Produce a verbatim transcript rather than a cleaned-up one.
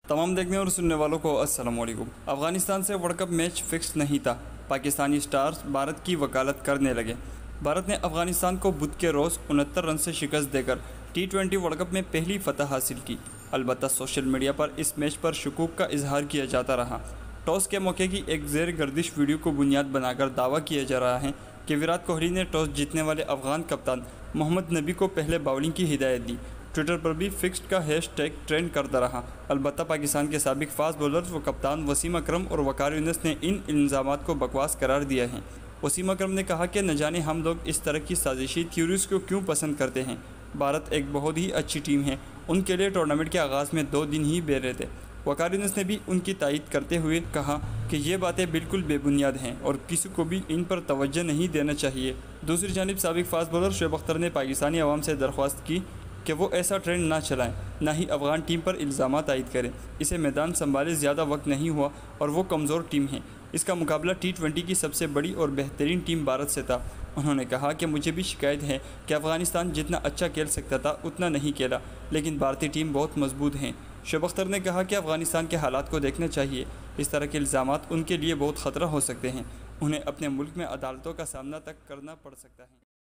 تمام دیکھنے اور سننے والوں کو السلام علیکم۔ افغانستان سے ورلڈ کپ میچ فکس نہیں تھا، پاکستانی سٹارز بھارت کی وکالت کرنے لگے۔ بھارت نے افغانستان کو بدھ کے روز انہتر رن سے شکست دے کر ٹی ٹوئنٹی ورلڈ کپ میں پہلی فتح حاصل کی۔ البتہ سوشل میڈیا پر اس میچ پر شکوک کا اظہار کیا جاتا رہا۔ ٹاس کے موقع کی ایک زیر گردش ویڈیو کو بنیاد بنا کر دعویٰ کیا جا رہا ہے کہ وراٹ کوہلی نے ٹاس جیتنے والے افغان کپتان محمد نبی کو پہلے باؤلنگ کی ہدایت دی۔ ٹوئٹر پر بھی فکسڈ کا ہیش ٹیگ ٹرینڈ کرتا رہا۔ البتہ پاکستان کے سابق فاسٹ بولرز و کپتان وسیم اکرم اور وقار یونس نے ان الزامات کو بکواس قرار دیا ہے۔ وسیم اکرم نے کہا کہ نہ جانے ہم لوگ اس طرح کی سازشی تھیوریز کو کیوں پسند کرتے ہیں۔ بھارت ایک بہت ہی اچھی ٹیم ہے، ان کے لیے ٹورنامنٹ کے آغاز میں دو دن ہی بیرے تھے۔ وقار یونس نے بھی ان کی تائید کرتے ہوئے کہا کہ یہ باتیں بالکل بے بنیاد ہیں اور کسی کو بھی ان پر توجہ نہیں دینا چاہیے۔ دوسری جانب سابق فاسٹ بولر شعیب اختر نے پاکستانی عوام سے درخواست کی کہ وہ ایسا ٹرینڈ نہ چلائیں، نہ ہی افغان ٹیم پر الزامات عائد کریں۔ اسے میدان سنبھالے زیادہ وقت نہیں ہوا اور وہ کمزور ٹیم ہے۔ اس کا مقابلہ ٹی ٹوئنٹی کی سب سے بڑی اور بہترین ٹیم بھارت سے تھا۔ انہوں نے کہا کہ مجھے بھی شکایت ہے کہ افغانستان جتنا اچھا کھیل سکتا تھا اتنا نہیں کھیلا، لیکن بھارتی ٹیم بہت مضبوط ہے۔ شعیب اختر نے کہا کہ افغانستان کے حالات کو دیکھنا چاہیے، اس طرح کے الزامات ان کے لیے بہت خطرہ ہو سکتے ہیں، انہیں اپنے ملک میں عدالتوں کا سامنا تک کرنا پڑ سکتا ہے۔